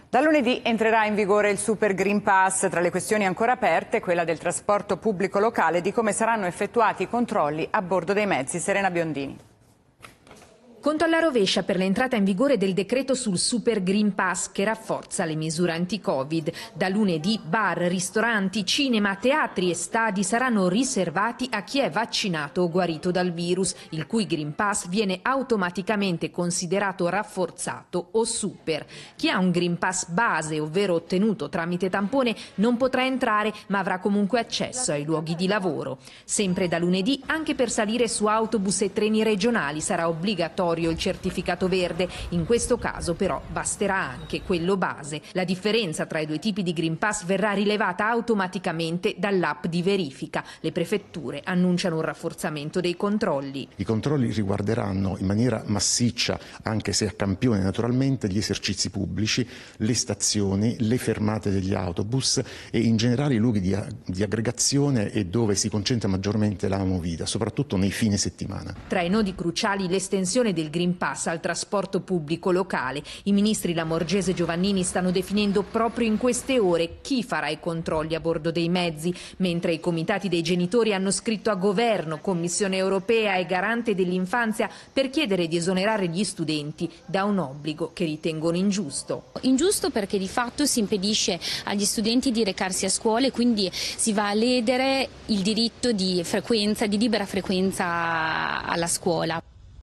Da lunedì entrerà in vigore il Super Green Pass. Tra le questioni ancora aperte, quella del trasporto pubblico locale e di come saranno effettuati i controlli a bordo dei mezzi. Serena Biondini. Conto alla rovescia per l'entrata in vigore del decreto sul Super Green Pass che rafforza le misure anti-Covid. Da lunedì bar, ristoranti, cinema, teatri e stadi saranno riservati a chi è vaccinato o guarito dal virus, il cui Green Pass viene automaticamente considerato rafforzato o super. Chi ha un Green Pass base, ovvero ottenuto tramite tampone, non potrà entrare ma avrà comunque accesso ai luoghi di lavoro. Sempre da lunedì anche per salire su autobus e treni regionali sarà obbligatorio il certificato verde. In questo caso però basterà anche quello base. La differenza tra i due tipi di Green Pass verrà rilevata automaticamente dall'app di verifica. Le prefetture annunciano un rafforzamento dei controlli. I controlli riguarderanno in maniera massiccia, anche se a campione naturalmente, gli esercizi pubblici, le stazioni, le fermate degli autobus e in generale i luoghi di aggregazione e dove si concentra maggiormente la movida, soprattutto nei fine settimana. Tra i nodi cruciali l'estensione del Green Pass al trasporto pubblico locale. I ministri Lamorgese e Giovannini stanno definendo proprio in queste ore chi farà i controlli a bordo dei mezzi, mentre i comitati dei genitori hanno scritto a Governo, Commissione europea e Garante dell'infanzia per chiedere di esonerare gli studenti da un obbligo che ritengono ingiusto. Ingiusto perché di fatto si impedisce agli studenti di recarsi a scuola e quindi si va a ledere il diritto di frequenza, di libera frequenza alla scuola.